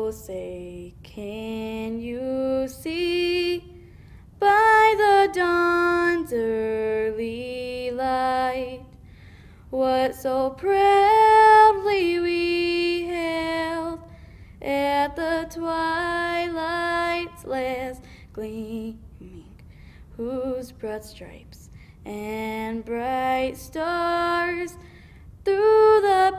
Oh, say, can you see by the dawn's early light what so proudly we hailed at the twilight's last gleaming, whose broad stripes and bright stars through the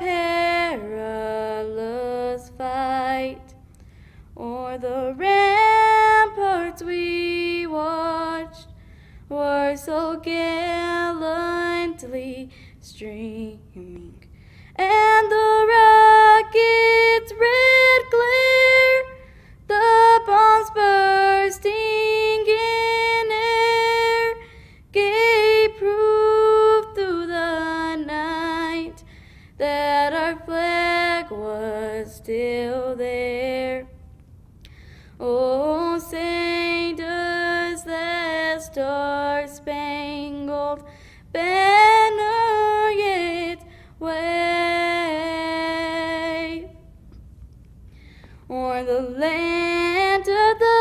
perilous fight o'er the ramparts we watched were so gallantly streaming, and the rocket's red glare, the bombs bursting in air, gave proof through the night that our flag was still there. Oh, say, does that star-spangled banner yet wave o'er the land of the